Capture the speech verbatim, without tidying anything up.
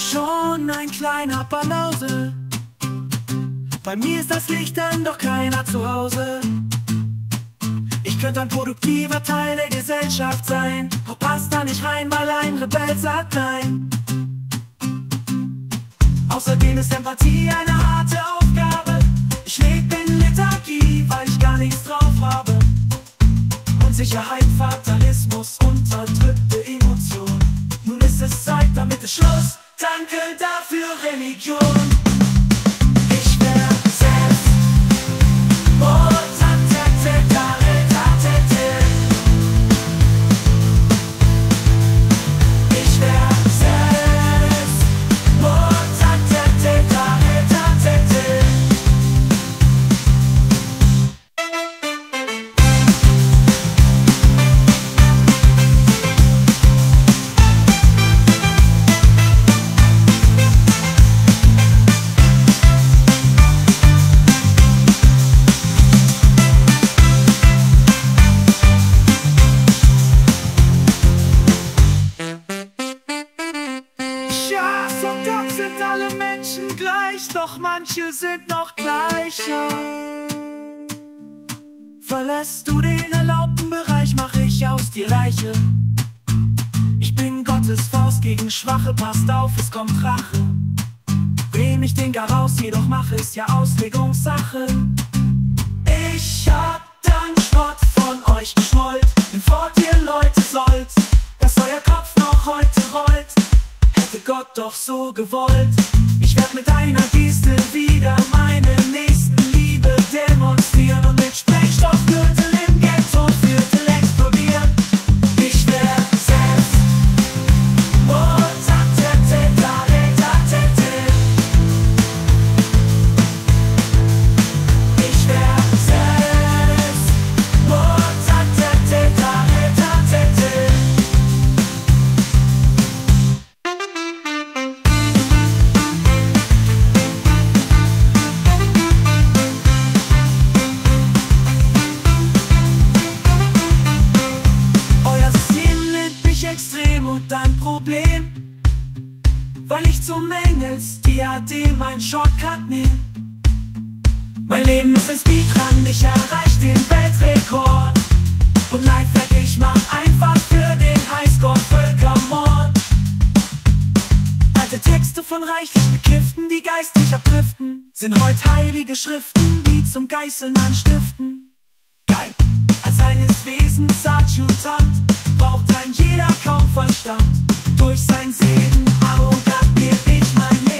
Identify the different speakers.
Speaker 1: schon ein kleiner Banause. Bei mir ist das Licht dann doch keiner zu Hause. Ich könnte ein produktiver Teil der Gesellschaft sein, doch passt da nicht rein, weil ein Rebell sagt nein. Außerdem ist Empathie eine harte Aufgabe. Ich lebe in Lethargie, weil ich gar nichts drauf habe. Unsicherheit, Fatalismus, unterdrückte Emotionen. Nun ist es Zeit, damit es Schluss. Danke dafür, Religion. Ich wär selbst Ich wär selbst sind alle Menschen gleich, doch manche sind noch gleicher. Verlässt du den erlaubten Bereich, mach ich aus dir Leiche. Ich bin Gottes Faust gegen Schwache, passt auf, es kommt Rache. Dreh ich den gar raus, jedoch mach es ja Auslegungssache. Ich hab dann Schrott von euch geschmollt, denn fort ihr Leute sollt, dass euer Kopf noch heute rollt. Hätte Gott doch so gewollt. Ich werd mit einer Geste wieder meine Nächstenliebe demonstrieren und mit Sprengstoffgürtel im Ghetto Viertel explodieren. Ich wär selbst Ich wär selbst extrem und ein Problem, weil ich zum Engels-Diadem ein Shortcut nehm. Mein Leben ist ein Speedrun, ich erreich den Weltrekord. Und Lifehack, ich mach einfach für den Highscore Völkermord. Alte Texte von reichlich Bekifften, die geistig abdriften, sind heut heilige Schriften, die zum Geißeln anstiften. Geil, als eines Wesens Adjutant braucht ein jeder kaum Verstand. Durch sein Segen arrogant geb ich mein